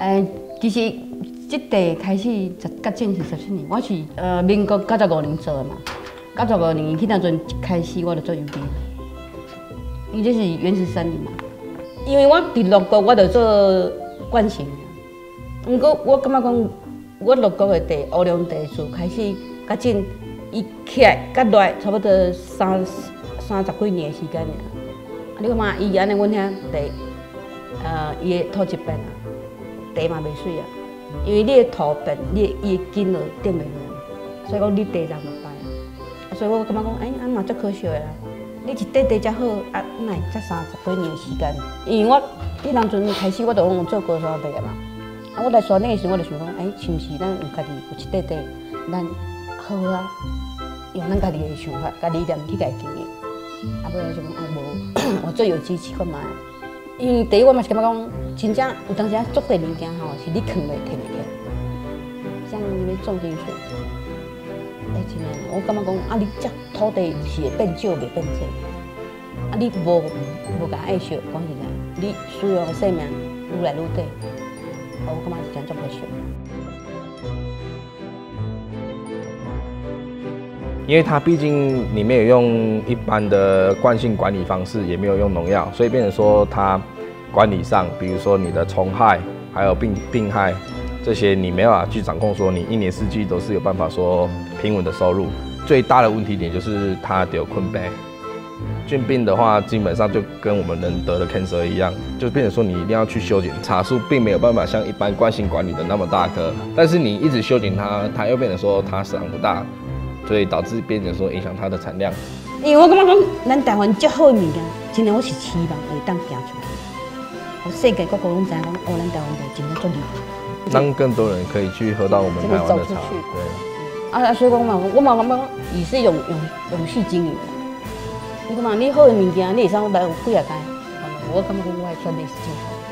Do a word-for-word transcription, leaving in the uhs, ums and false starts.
诶，其实这地开始十甲正是十七年，我是呃民国九十五年做的嘛。九十五年迄当阵一开始我就做油店，因为这是原始森林嘛。因为我伫六国我就做惯性，毋过我感觉讲，我六国的地乌龙地树开始较正，伊起来较热，差不多三三十几年的时间尔。啊，你看嘛，伊安尼阮遐地，呃，伊的土质变啊，地嘛袂水啊，因为你的土变，你伊的根就顶袂落，所以讲你地长袂歹啊。所以我感觉讲，哎、欸，安嘛足可惜的啦。你一块地遮好，啊，哪会才三十几年的时间？因为我迄当阵开始我就讲做高山地的嘛，啊，我来山顶的时候我就想讲，哎、欸，是毋是咱有家己有一块地，咱好好啊，用咱家己的想法、家己念去家经营。啊，尾来就讲啊无，我做有机试看卖。因为第一我嘛是感觉讲，真正有当时啊，做地物件吼，是你扛袂摕袂起，像你种进去。哎，真诶，我感觉讲，啊，你这土地是会变少，袂变多。啊，你无无甲爱惜，讲实在，你需要的生命愈来愈短。啊，我感觉是真足可惜。 因为它毕竟你没有用一般的惯性管理方式，也没有用农药，所以变成说它管理上，比如说你的虫害，还有病病害。这些你没办法去掌控，说你一年四季都是有办法说平稳的收入。最大的问题点就是它有菌病，菌病的话基本上就跟我们人得的 cancer 一样，就变成说你一定要去修剪。茶树并没有办法像一般惯性管理的那么大棵，但是你一直修剪它，它又变成说它长不大，所以导致变成说影响它的产量。 因为我感觉讲，咱台湾足好的物件，真正我是期望会当行出来，互世界各国拢知影讲，哦，咱台湾地真正足厉害。 让更多人可以去喝到我们台湾的茶，对。 啊，所以讲嘛，我嘛感觉也是永永永续经营的。你看嘛，你好的物件，你会使来有几啊间，我感觉讲我的选择是正确。